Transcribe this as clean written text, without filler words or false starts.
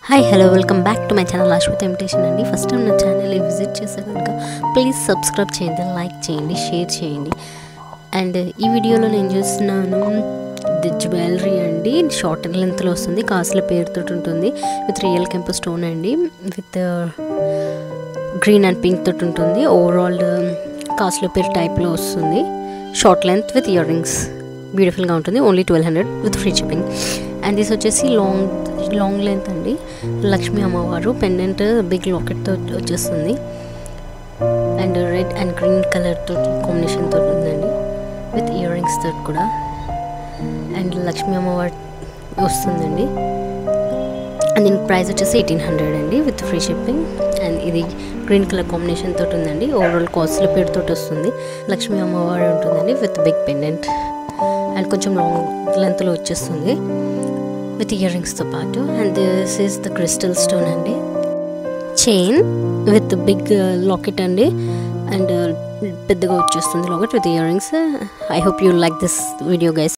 Hi, hello, welcome back to my channel Ashwita Imitation andi. First time na channel visit chese ganaka please subscribe cheyandi, like cheyandi, share cheyandi. And ee video lo nenu chustunnanu the jewellery andi short length lo vastundi, kaasla pair tho untundi with real campus stone andi with green and pink tho untundi. Overall kaasla pair type lo vastundi, short length with earrings, beautiful ga untundi, only 1200 with free shipping. And this వచ్చేసి long length అండి, లక్ష్మీ అమ్మవారు pendant big locket తో వచ్చేస్తుంది and red and green colour తో combination తో ఉందండి with ear rings తో కూడా. అండ్ లక్ష్మీ అమ్మవారు వస్తుందండి అండ్ దీని ప్రైస్ వచ్చేసి 1800 అండి విత్ ఫ్రీ షిప్పింగ్. అండ్ ఇది గ్రీన్ కలర్ కాంబినేషన్ తోటి ఉందండి. ఓవరాల్ కాస్ట్లీ పేరు తోటి వస్తుంది. లక్ష్మీ అమ్మవారు ఉంటుందండి విత్ బిగ్ పెండెంట్ అండ్ కొంచెం లాంగ్ లెంత్లో వచ్చేస్తుంది with earrings to paatu. And this is the crystal stone andi chain with the big locket andi and peddaga vachestundi locket with earrings. I hope you like this video guys.